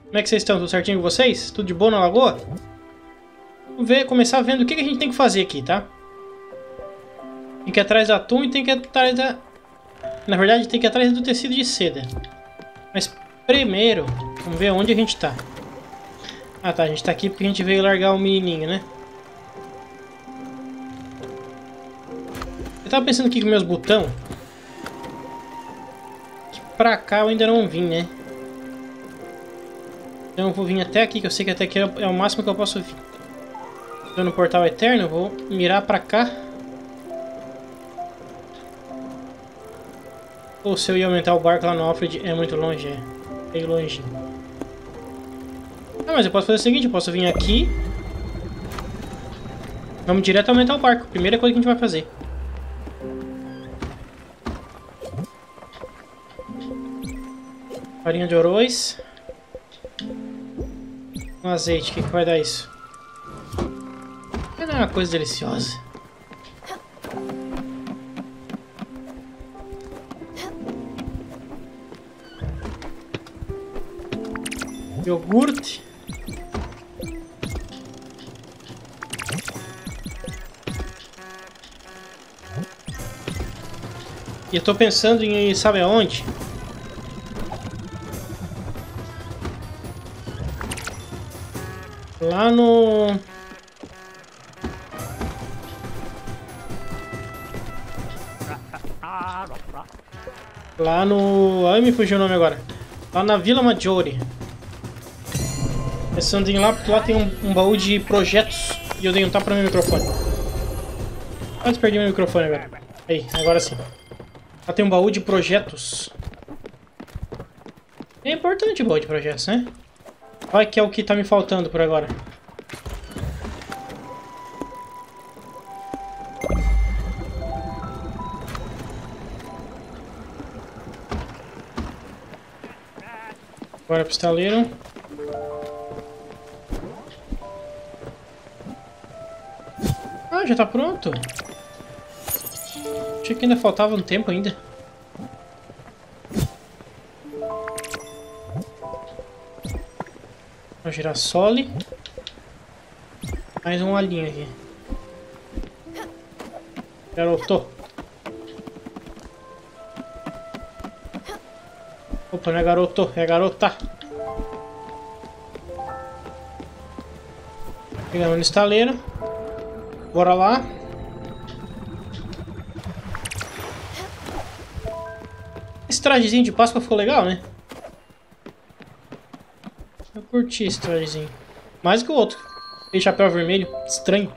Como é que vocês estão? Tudo certinho com vocês? Tudo de boa na lagoa? Vamos ver, começar vendo o que a gente tem que fazer aqui, tá? Tem que ir atrás do atum e tem que ir atrás da... Na verdade, tem que ir atrás do tecido de seda. Mas primeiro, vamos ver onde a gente tá. Ah tá, a gente tá aqui porque a gente veio largar o menininho, né? Eu tava pensando aqui com meus botões. Que pra cá eu ainda não vim, né? Então eu vou vir até aqui, que eu sei que até aqui é o máximo que eu posso vir. Estou no portal eterno, eu vou mirar pra cá. Ou se eu ia aumentar o barco lá no Alfred, é muito longe, é. Bem longe. Ah, mas eu posso fazer o seguinte, eu posso vir aqui. Vamos direto aumentar o barco. Primeira coisa que a gente vai fazer. Farinha de arroz. Um azeite, o que vai dar isso? Vai dar uma coisa deliciosa. Iogurte. E eu tô pensando em ir, sabe aonde? Lá no... Lá no... Ai, me fugiu o nome agora. Lá na Vila Maggiore. Pensando em ir lá, porque lá tem um baú de projetos. E eu dei um tapa no meu microfone. Quase perdi meu microfone agora. Aí, agora sim. Lá tem um baú de projetos. É importante o baú de projetos, né? Vai que é o que tá me faltando por agora. Bora pro estaleiro. Ah, já tá pronto. Achei que ainda faltava um tempo ainda. Uma girassole. Mais um alhinho aqui. Garoto. Opa, não é garoto, é garota. Pegamos no estaleiro. Bora lá. Esse trajezinho de Páscoa ficou legal, né? Eu curti esse trajezinho. Mais que o outro. Tem chapéu vermelho. Estranho.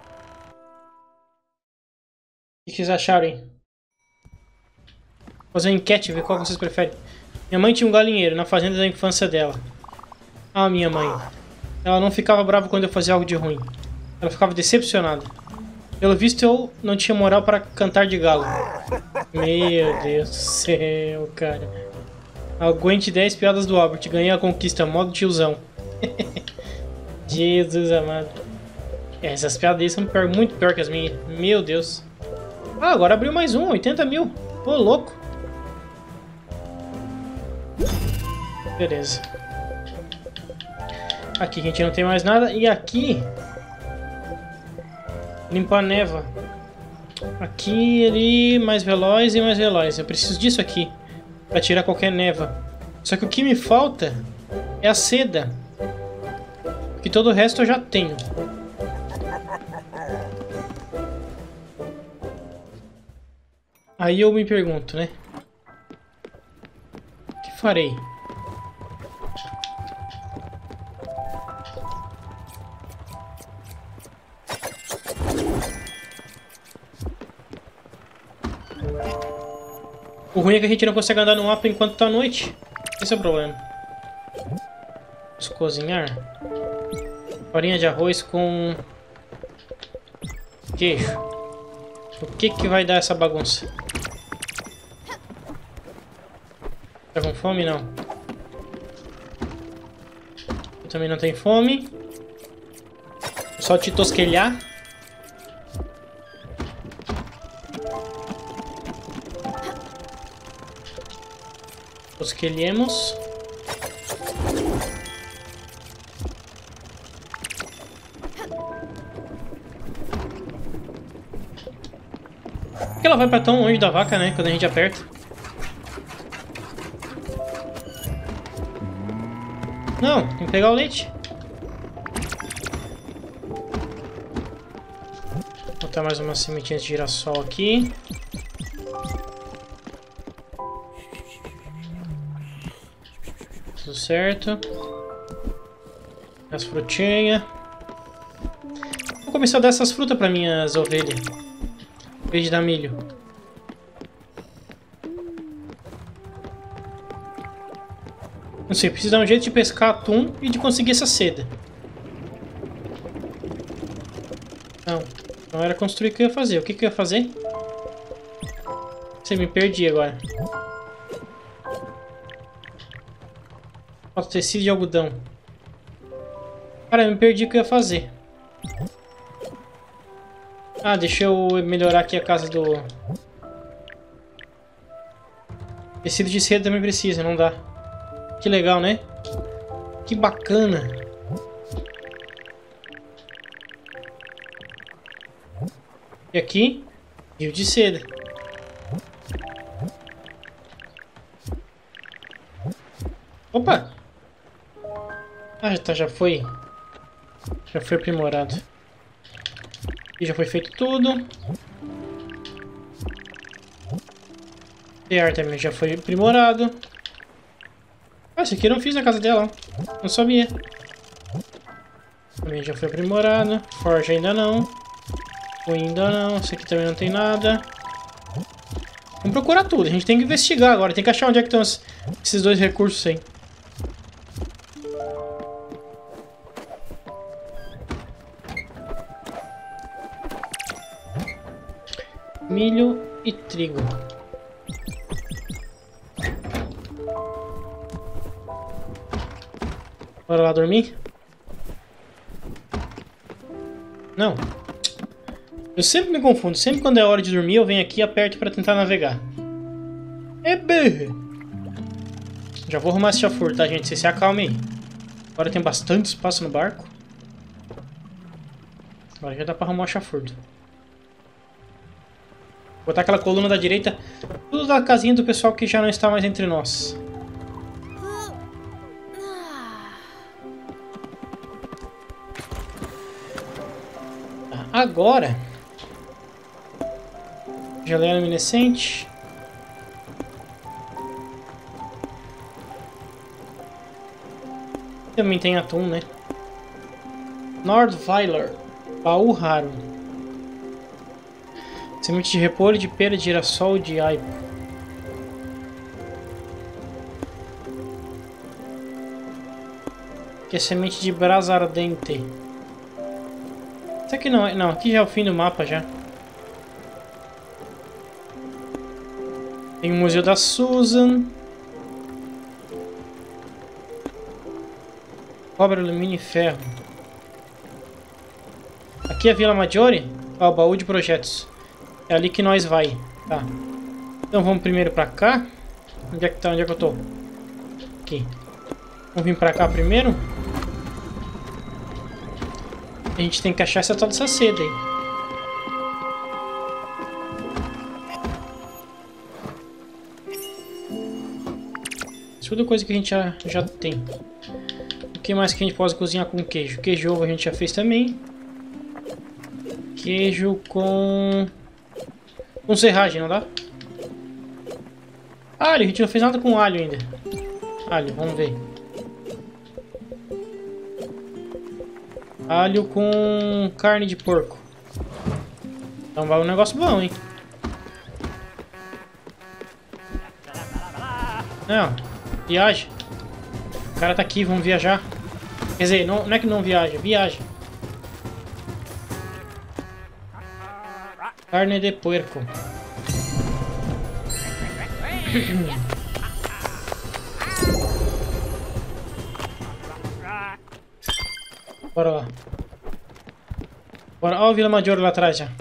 O que vocês acharam aí? Vou fazer uma enquete, ver qual vocês preferem. Minha mãe tinha um galinheiro na fazenda da infância dela. Ah, minha mãe. Ela não ficava brava quando eu fazia algo de ruim. Ela ficava decepcionada. Pelo visto eu não tinha moral para cantar de galo. Meu Deus do céu, cara. Aguente 10 piadas do Albert. Ganhei a conquista, modo tiozão. Jesus amado. Essas piadas aí são muito pior que as minhas. Meu Deus. Ah, agora abriu mais um, 80 mil. Ô, louco. Beleza. Aqui a gente não tem mais nada. E aqui... Limpa a neva. Aqui, ali, mais veloz e mais veloz. Eu preciso disso aqui. Pra tirar qualquer neva. Só que o que me falta é a seda. Porque todo o resto eu já tenho. Aí eu me pergunto, né? O que farei? O ruim é que a gente não consegue andar no mapa enquanto tá à noite. Esse é o problema. Vamos cozinhar. Farinha de arroz com queijo. O que que vai dar essa bagunça? Tá com fome? Não. Eu também não tenho fome. Só te tosquelhar. Tosquelhemos. Por que ela vai pra tão longe da vaca, né? Quando a gente aperta. Não, tem que pegar o leite. Vou botar mais umas sementinhas de girassol aqui. Tudo certo. As frutinhas. Vou começar a dar essas frutas para minhas ovelhas. Em vez de dar milho. Não sei, preciso dar um jeito de pescar atum e de conseguir essa seda. Não era construir o que eu ia fazer. O que eu ia fazer? Você me perdi agora. Falta tecido de algodão. Cara, eu me perdi o que eu ia fazer. Ah, deixa eu melhorar aqui a casa do... Tecido de seda também precisa, não dá. Que legal, né? Que bacana. E aqui, rio de seda. Opa! Ah, tá, já foi aprimorado. E já foi feito tudo. TR também já foi aprimorado. Ah, esse aqui eu não fiz na casa dela, ó. Não sabia. Também já foi aprimorado. Forja ainda não. Ainda não. Esse aqui também não tem nada. Vamos procurar tudo. A gente tem que investigar agora. Tem que achar onde é que estão esses dois recursos aí. Milho e trigo. Bora lá dormir? Não. Eu sempre me confundo. Sempre quando é hora de dormir, eu venho aqui e aperto para tentar navegar. Já vou arrumar esse chafur, tá, gente? Vocês se acalmem aí. Agora tem bastante espaço no barco. Agora já dá para arrumar o chafurdo. Vou botar aquela coluna da direita. Tudo da casinha do pessoal que já não está mais entre nós. Tá, agora... Geleia luminescente. Também tem atum, né? Nordweiler. Baú raro. Semente de repolho, de pera, de girassol, de aipo. Aqui é semente de brasa ardente. Isso aqui não é... Não, aqui já é o fim do mapa já. Tem o Museu da Susan. Cobre, alumínio e ferro. Aqui é a Vila Maggiore. Ó, o baú de projetos. É ali que nós vai. Tá. Então vamos primeiro pra cá. Onde é que tá? Onde é que eu tô? Aqui. Vamos vir pra cá primeiro. A gente tem que achar essa tal dessa seda aí. Tudo coisa que a gente já tem. O que mais que a gente pode cozinhar com queijo? Queijo ovo a gente já fez também. Queijo com serragem, não dá? Alho, a gente não fez nada com alho ainda. Alho, vamos ver. Alho com carne de porco. Então vai um negócio bom, hein? Não, viaja. O cara tá aqui, vamos viajar. Quer dizer, não é que não viaja, viaja. Carne de porco. Bora lá. Bora. Ó, o Vila Maggiore lá atrás já.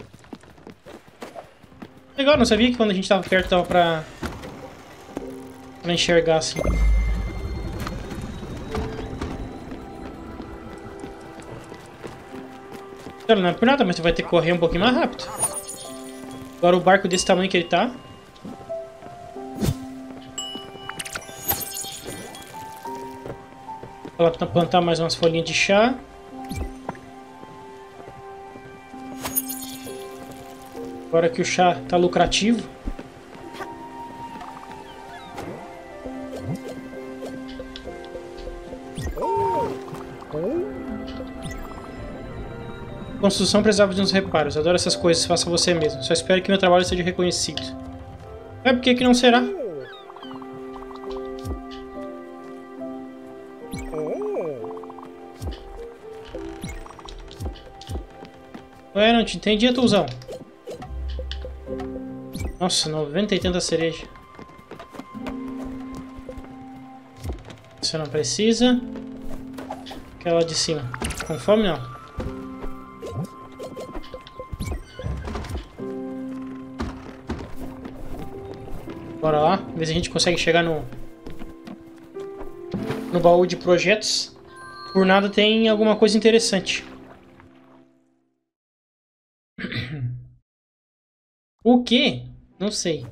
Legal, não sabia que quando a gente tava perto dava pra enxergar assim. Não é por nada, mas tu vai ter que correr um pouquinho mais rápido. Agora o barco desse tamanho que ele tá. Vou plantar mais umas folhinhas de chá. Agora que o chá tá lucrativo. Construção precisava de uns reparos. Adoro essas coisas, faça você mesmo. Só espero que meu trabalho seja reconhecido. É porque que não será? Ué, não te entendi, Tuzão. Nossa, 90 e tanta cereja. Você não precisa. Aquela de cima. Com fome, não. Bora lá, ver se a gente consegue chegar no baú de projetos. Por nada tem alguma coisa interessante. O quê? Não sei.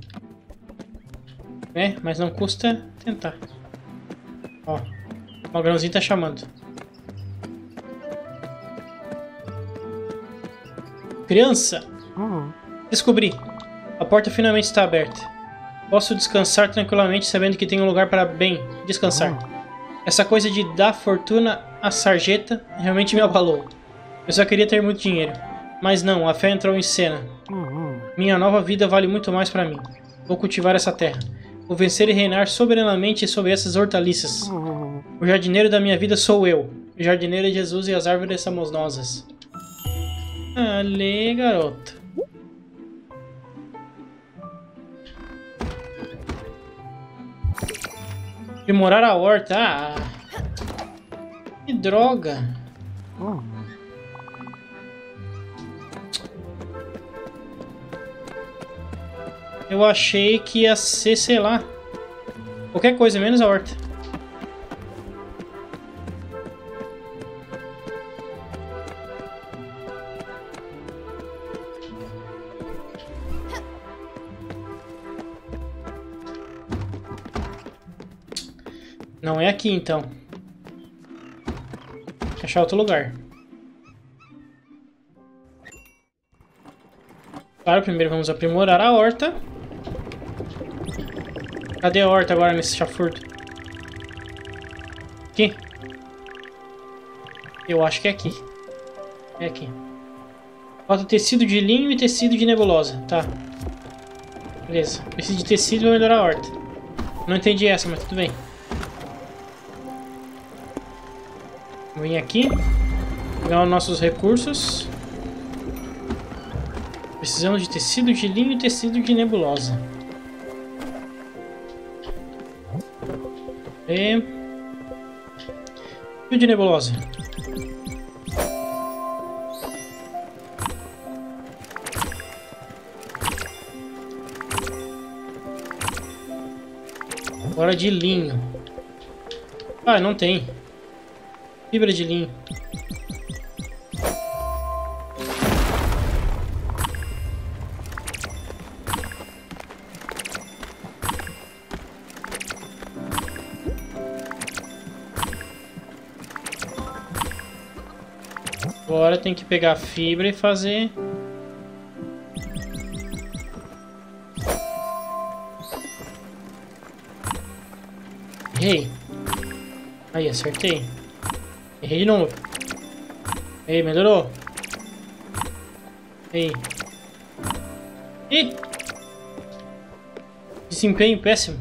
É, mas não custa tentar. Ó, o grãozinho tá chamando. Criança! Descobri. A porta finalmente está aberta. Posso descansar tranquilamente sabendo que tem um lugar para bem descansar. Essa coisa de dar fortuna à sarjeta realmente me abalou. Eu só queria ter muito dinheiro. Mas não, a fé entrou em cena. Minha nova vida vale muito mais para mim. Vou cultivar essa terra. Vou vencer e reinar soberanamente sobre essas hortaliças. O jardineiro da minha vida sou eu. O jardineiro é Jesus e as árvores samosnosas. Ale, garoto. Aprimorar a horta. Ah, que droga. Eu achei que ia ser, sei lá, qualquer coisa, menos a horta. Não é aqui, então. Tem que achar outro lugar. Claro, primeiro vamos aprimorar a horta. Cadê a horta agora nesse chafurdo? Aqui? Eu acho que é aqui. É aqui. Falta tecido de linho e tecido de nebulosa. Tá. Beleza. Preciso de tecido para melhorar a horta. Não entendi essa, mas tudo bem. Vou vir aqui. Pegar os nossos recursos. Precisamos de tecido de linho e tecido de nebulosa. E... fio de nebulosa. Agora de linho. Ah, não tem. Fibra de linho. Agora tem que pegar a fibra e fazer... Errei. Aí, acertei. Errei de novo. Ei, melhorou. Ei. Ih! Desempenho péssimo.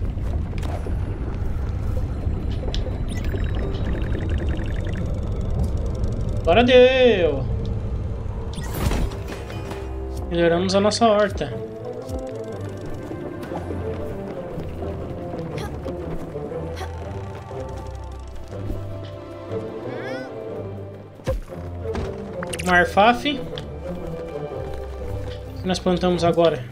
Agora deu! Melhoramos a nossa horta. Marfaf. O que nós plantamos agora?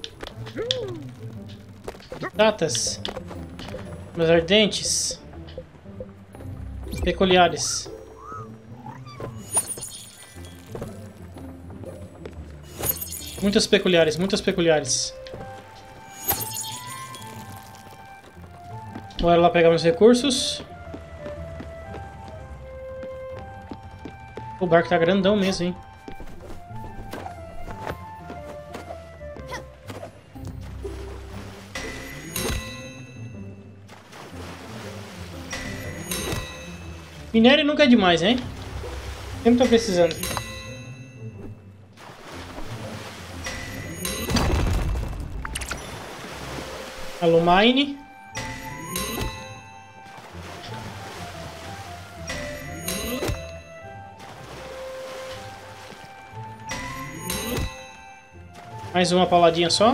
Batatas. Mas ardentes. Peculiares. Muitas peculiares, muitas peculiares. Bora lá pegar meus recursos. O barco tá grandão mesmo, hein? Minério nunca é demais, hein? Sempre tô precisando. Alumine. Mais uma pauladinha só.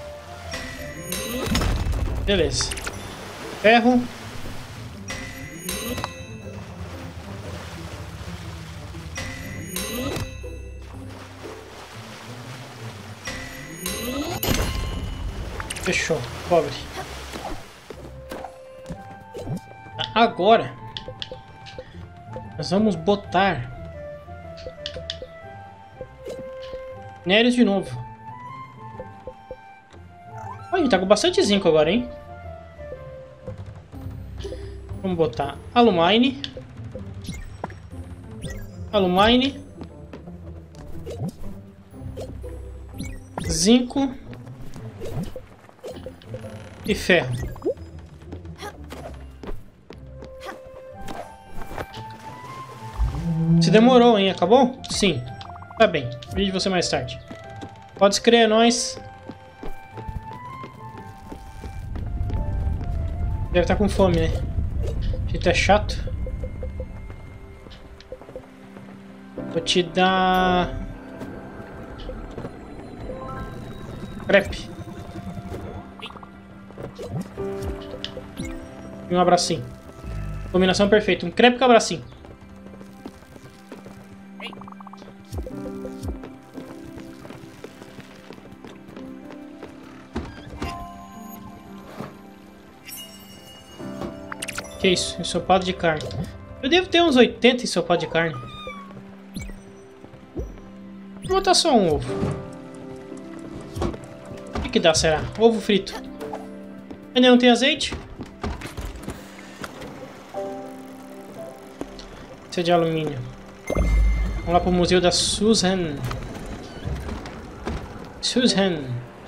Beleza. Ferro. Fechou. Cobre. Agora nós vamos botar minérios de novo. Olha, tá com bastante zinco agora, hein? Vamos botar alumine. Alumine. Zinco. E ferro. Se demorou, hein? Acabou? Sim. Tá bem. Vejo você mais tarde. Pode escrever, é nóis. Deve estar com fome, né? Jeito é chato. Vou te dar... crepe. E um abracinho. Combinação perfeita. Um crepe com abracinho. Que isso? Ensopado de carne. Eu devo ter uns 80 ensopados de carne. Vou botar só um ovo. O que dá, será? Ovo frito. Ainda não tem azeite? Isso é de alumínio. Vamos lá pro museu da Susan. Susan.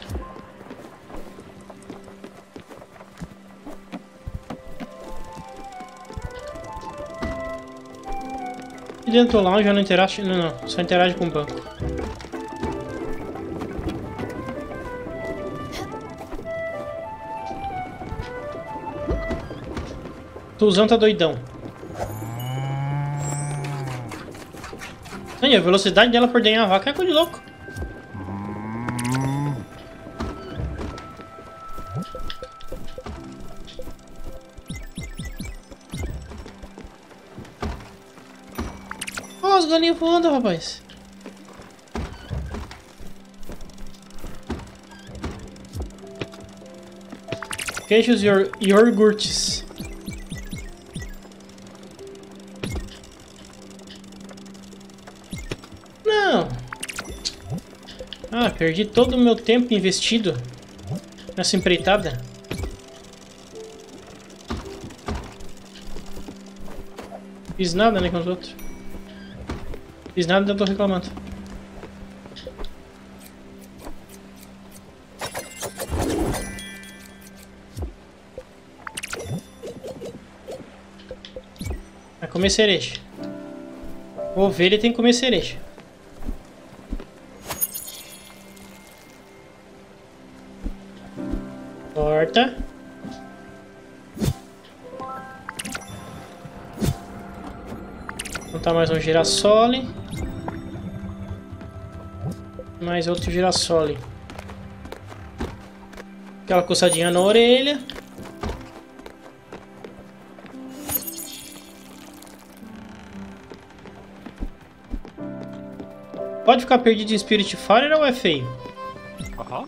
E dentro do lounge eu não interage... Não, só interage com o banco. Tuzão tá doidão. A velocidade dela por dentro da vaca é coisa de louco. Olha as galinhas voando, rapaz. Queijos e iogurtes. Não. Ah, perdi todo o meu tempo investido nessa empreitada. Fiz nada, né, com os outros. Fiz nada e ainda tô reclamando. Vai comer cereja. Ovelha tem que comer cereja. Torta. Vou botar mais um girassole. Mais outro girassole. Aquela coçadinha na orelha. Pode ficar perdido em Spirit Fire ou é feio? Aham.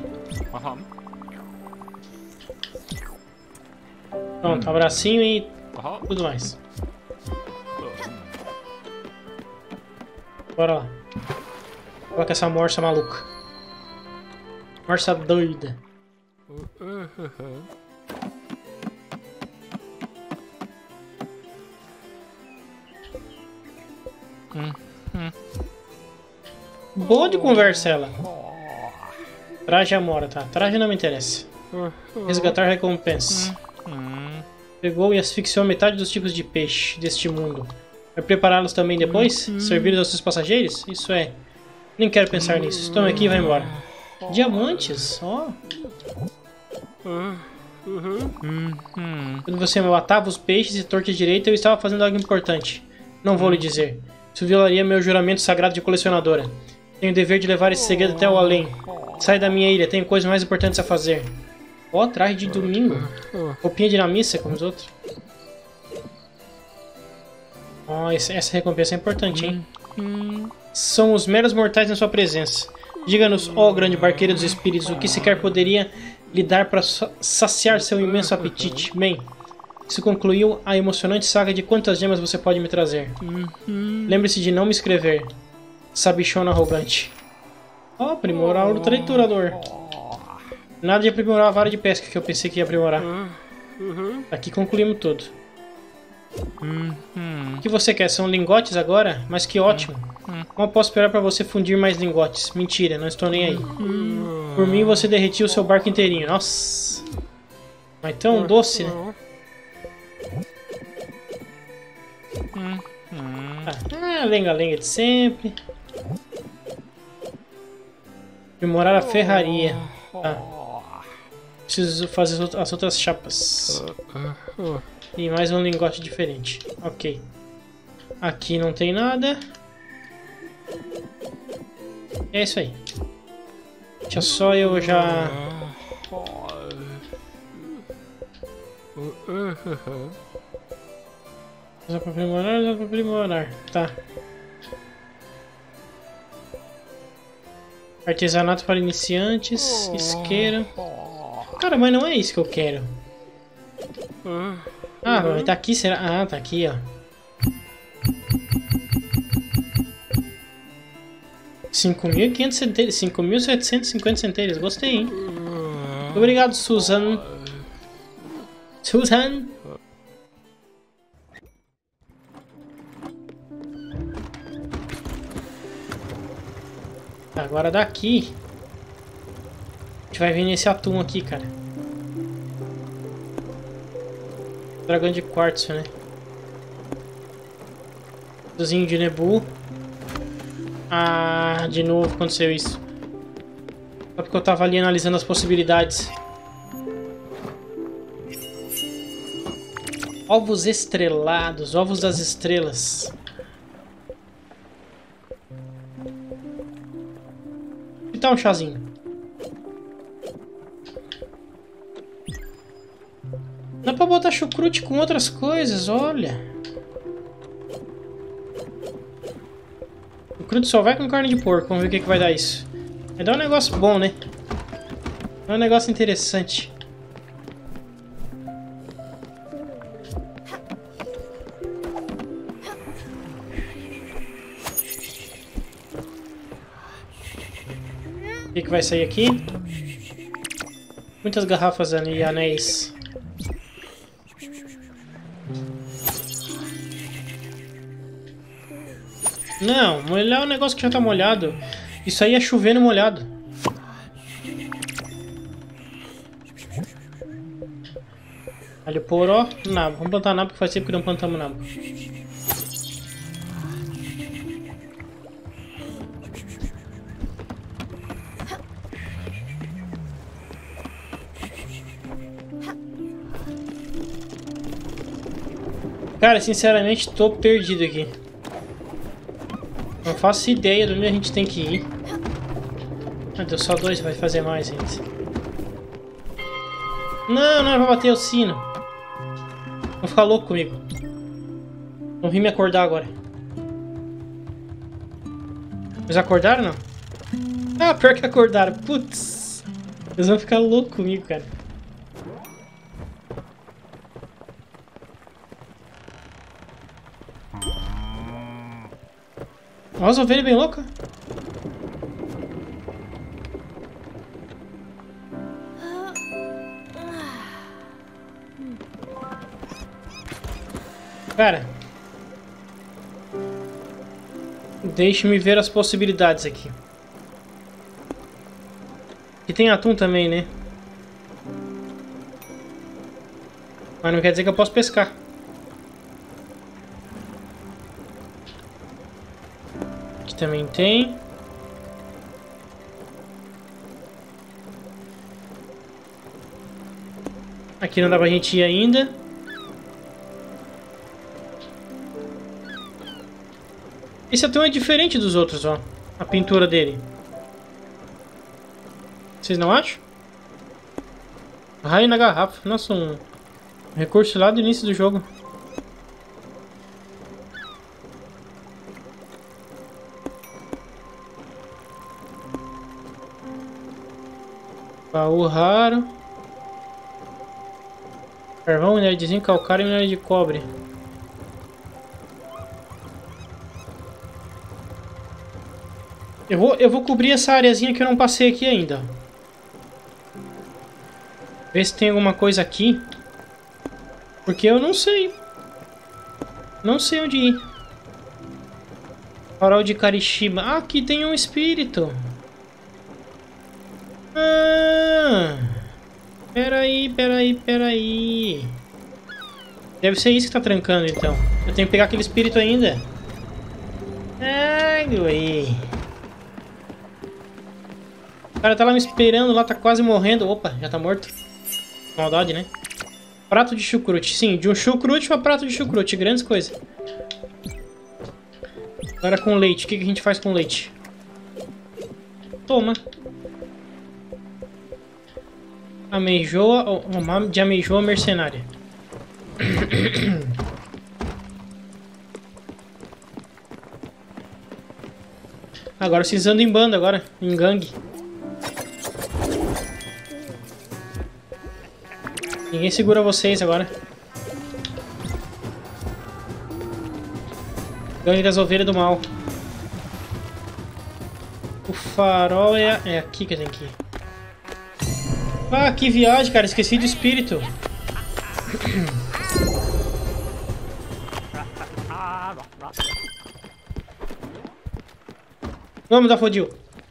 Aham. Pronto, abracinho e tudo mais. Bora lá. Coloca essa morsa maluca. Morsa doida. Boa de conversa ela. Traje a Mora, tá? Traje não me interessa. Resgatar recompensa. Pegou e asfixiou metade dos tipos de peixe deste mundo. Vai prepará-los também depois? Servir aos seus passageiros? Isso é. Nem quero pensar nisso. Toma aqui e vai embora. Diamantes? Ó. Quando você matava os peixes e torta direita, eu estava fazendo algo importante. Não vou lhe dizer. Isso violaria meu juramento sagrado de colecionadora. Tenho o dever de levar esse segredo até o além. Sai da minha ilha, tenho coisas mais importantes a fazer. Ó, traje de domingo. Roupinha de na missa, como os outros. Ó, essa recompensa é importante, hein? São os meros mortais na sua presença. Diga-nos, ó grande barqueiro dos espíritos, o que sequer poderia lhe dar para saciar seu imenso apetite. Bem, isso concluiu a emocionante saga de quantas gemas você pode me trazer. Lembre-se de não me escrever, sabichona arrogante. Ó, aprimorar o triturador. Nada de aprimorar a vara de pesca que eu pensei que ia aprimorar. Aqui concluímos tudo. O que você quer? São lingotes agora? Mas que ótimo. Mal posso esperar para você fundir mais lingotes. Mentira, não estou nem aí. Por mim você derretiu o seu barco inteirinho. Nossa. Mas tão doce, né? Ah, lenga-lenga de sempre. Aprimorar a ferraria. Tá. Preciso fazer as outras chapas. E mais um lingote diferente. Ok. Aqui não tem nada. É isso aí. Deixa só eu já... Só pra aprimorar, só pra aprimorar. Tá. Artesanato para iniciantes. Isqueiro. Cara, mas não é isso que eu quero. Ah, vai tá aqui, será? Ah, tá aqui, ó. 5.500 centelhas, 5.750 centelhas, gostei, hein? Obrigado, Susan. Susan! Agora daqui a gente vai vir nesse atum aqui, cara. Dragão de quartzo, né? Dozinho de Nebu. Ah, de novo aconteceu isso. Só porque eu tava ali analisando as possibilidades. Ovos estrelados, ovos das estrelas. Que tal um chazinho? Dá pra botar chucrute com outras coisas, olha. Chucrute só vai com carne de porco, vamos ver o que vai dar isso. Vai dar um negócio bom, né? É um negócio interessante. O que vai sair aqui? Muitas garrafas e anéis. Não, molhar é um negócio que já tá molhado. Isso aí é chover no molhado. Alho poró, nabo. Vamos plantar nabo que faz tempo que não plantamos nabo. Cara, sinceramente, tô perdido aqui. Não faço ideia de onde a gente tem que ir. Ah, deu só 2, vai fazer mais ainda. Não, não, vai bater o sino. Vão ficar louco comigo. Vão vir me acordar agora. Eles acordaram ou não? Ah, pior que acordaram. Putz. Eles vão ficar loucos comigo, cara. Olha as ovelhas bem loucas. Cara, deixe-me ver as possibilidades aqui. E tem atum também, né? Mas não quer dizer que eu posso pescar. Aqui também tem. Aqui não dá pra gente ir ainda. Esse atum é diferente dos outros, ó. A pintura dele. Vocês não acham? Raio na garrafa. Nossa, um recurso lá do início do jogo. Baú raro. Carvão, minério de zinco, calcário e minério de cobre. Eu vou cobrir essa areazinha que eu não passei aqui ainda. Ver se tem alguma coisa aqui. Porque eu não sei. Não sei onde ir. Farol de Karishima. Ah, aqui tem um espírito. Ah, peraí. Deve ser isso que tá trancando, então. Eu tenho que pegar aquele espírito ainda. Ai, aí. O cara tá lá me esperando, lá tá quase morrendo. Opa, já tá morto. Maldade, né? Prato de chucrute. Sim, de um chucrute pra prato de chucrute. Grandes coisas. Agora com leite. O que a gente faz com leite? Toma. Ameijoa. De ameijoa mercenária. Agora vocês andam em banda agora. Em gangue. Ninguém segura vocês agora. Gangue das ovelhas do mal. O farol é aqui que eu tenho que ir. Ah, que viagem, cara. Esqueci do espírito. Vamos dar fodil.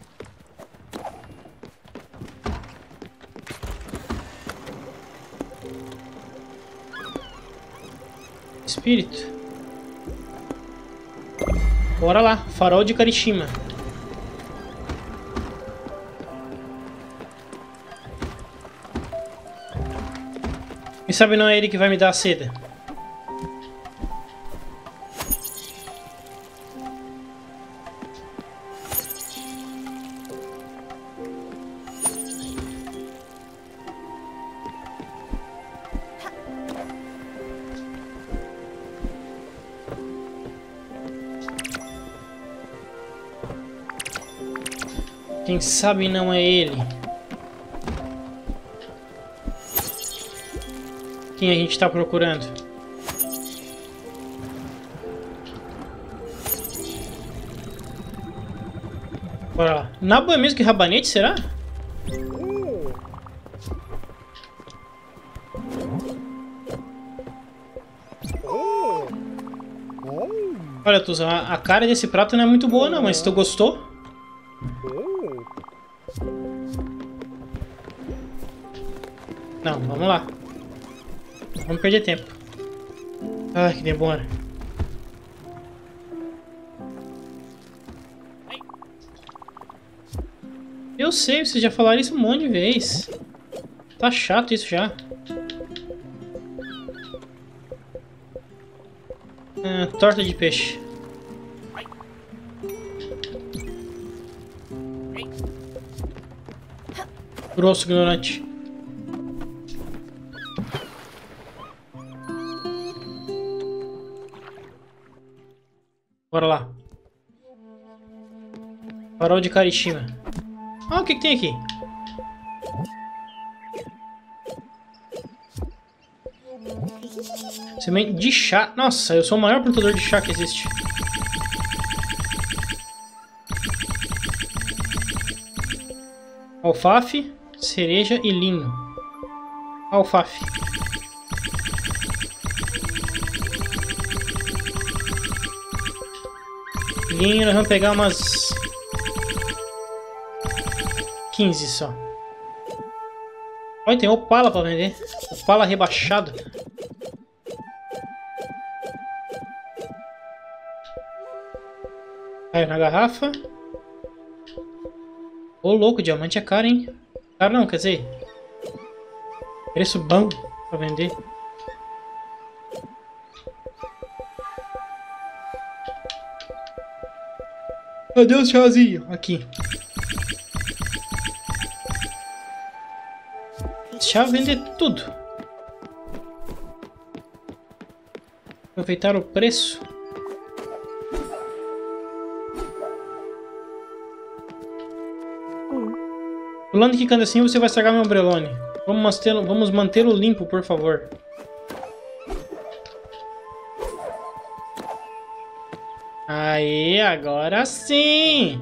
Espírito. Bora lá, farol de Karishima. Quem sabe não é ele que vai me dar a seda. Quem sabe não é ele. Quem a gente tá procurando? Bora lá. Nabo é mesmo que rabanete, será? Olha, Tuzão, a cara desse prato não é muito boa não, mas se tu gostou... Não, vamos lá. Vamos perder tempo. Ai, que demora. Eu sei, vocês já falaram isso um monte de vez. Tá chato isso já. Ah, torta de peixe. Grosso, ignorante. Bora lá. Farol de Karishima. Ah, o que tem aqui? Semente de chá. Nossa, eu sou o maior plantador de chá que existe. Alface, cereja e linho. Alface. Linho, nós vamos pegar umas 15 só. Olha, tem opala pra vender. Opala rebaixado. Caiu na garrafa. Ô, louco, diamante é caro, hein? Caro não, quer dizer... Preço bom pra vender. Adeus, chazinho. Aqui. Chá vender tudo. Aproveitar o preço. Pulando e quicando assim você vai estragar meu ombrelone. Vamos mantê-lo limpo, por favor. Aí, agora sim!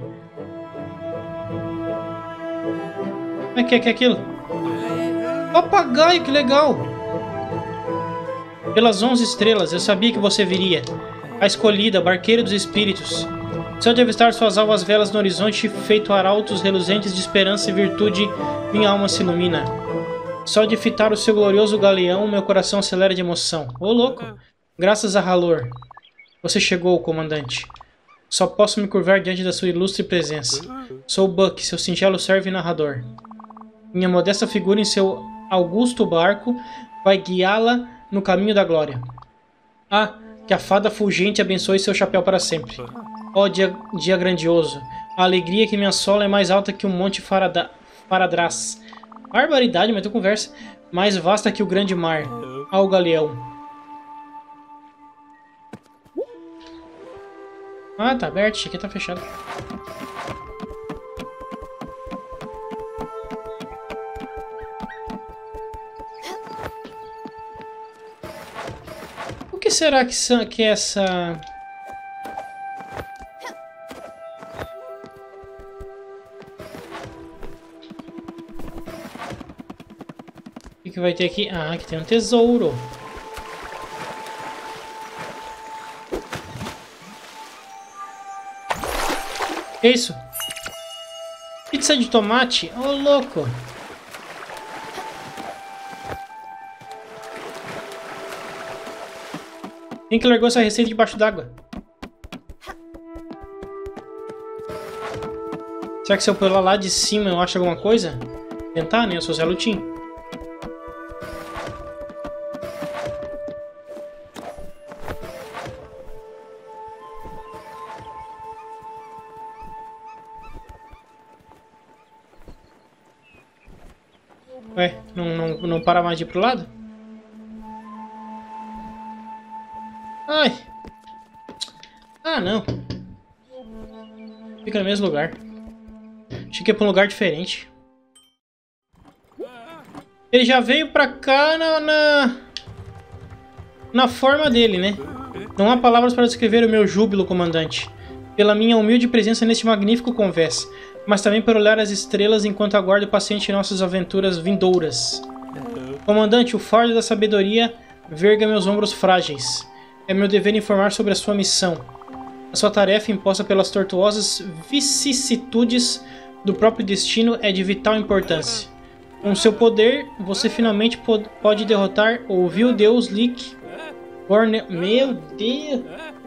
Como é que é aquilo? Papagaio, que legal! Pelas 11 estrelas, eu sabia que você viria. A escolhida, barqueira dos espíritos. Só de avistar suas alvas velas no horizonte, feito arautos reluzentes de esperança e virtude, minha alma se ilumina. Só de fitar o seu glorioso galeão, meu coração acelera de emoção. Ô, louco! Graças a Halor. Você chegou, comandante. Só posso me curvar diante da sua ilustre presença. Sou Buck, seu singelo servo e narrador. Minha modesta figura em seu augusto barco vai guiá-la no caminho da glória. Ah, que a fada fulgente abençoe seu chapéu para sempre. Ó dia grandioso, a alegria que me assola é mais alta que o monte Faradrás. Barbaridade, mas tu conversa. Mais vasta que o grande mar. Ao galeão. Ah, tá aberto, isso aqui tá fechado. O que será que é essa... O que vai ter aqui? Ah, aqui tem um tesouro. Que isso? Pizza de tomate? Ô, louco! Quem que largou essa receita debaixo d'água? Será que se eu pular lá de cima eu acho alguma coisa? Tentar, né? Eu sou Zé Lutim. Ué, não para mais de ir pro lado? Ai! Ah, não. Fica no mesmo lugar. Achei que ia pra um lugar diferente. Ele já veio pra cá na forma dele, né? Não há palavras para descrever o meu júbilo, comandante. Pela minha humilde presença neste magnífico convés, mas também por olhar as estrelas enquanto aguardo paciente nossas aventuras vindouras. Comandante, o fardo da sabedoria verga meus ombros frágeis. É meu dever informar sobre a sua missão. A sua tarefa, imposta pelas tortuosas vicissitudes do próprio destino, é de vital importância. Com seu poder, você finalmente pode derrotar o vil deus Lick Gornem... Meu Deus!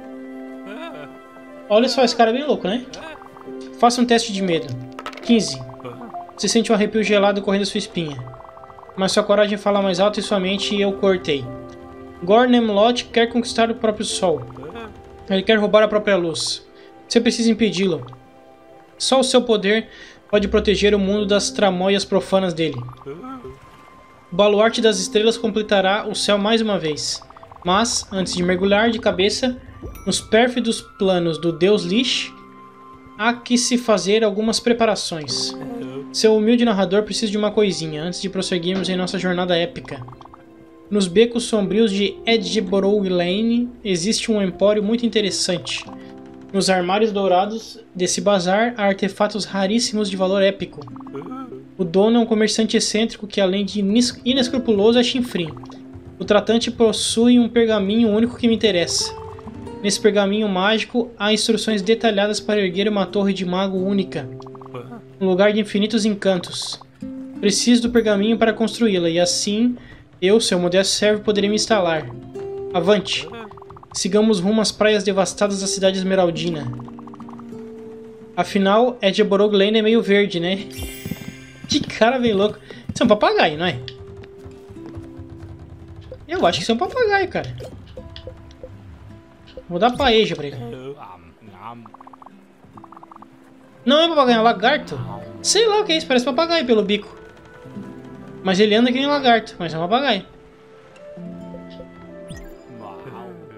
Olha só, esse cara é bem louco, né? Faça um teste de medo. 15. Você sente um arrepio gelado correndo sua espinha. Mas sua coragem fala mais alto e sua mente eu cortei. Gornemlot quer conquistar o próprio sol. Ele quer roubar a própria luz. Você precisa impedi-lo. Só o seu poder pode proteger o mundo das tramóias profanas dele. O baluarte das estrelas completará o céu mais uma vez. Mas, antes de mergulhar de cabeça nos pérfidos planos do deus Lish, há que se fazer algumas preparações. Seu humilde narrador precisa de uma coisinha antes de prosseguirmos em nossa jornada épica. Nos becos sombrios de Edgeborough Lane existe um empório muito interessante. Nos armários dourados desse bazar há artefatos raríssimos de valor épico. O dono é um comerciante excêntrico que, além de inescrupuloso, é chinfrim. O tratante possui um pergaminho único que me interessa. Nesse pergaminho mágico, há instruções detalhadas para erguer uma torre de mago única. Um lugar de infinitos encantos. Preciso do pergaminho para construí-la, e assim, eu, seu modesto servo, poderei me instalar. Avante! Sigamos rumo às praias devastadas da cidade esmeraldina. Afinal, Edgeborog Lane é meio verde, né? Que cara bem louco. Isso é um papagaio, não é? Eu acho que isso é um papagaio, cara. Vou dar paeja pra ele. Não é papagaio, é um lagarto. Sei lá o que é isso, parece papagaio pelo bico. Mas ele anda que nem um lagarto, mas é um papagaio.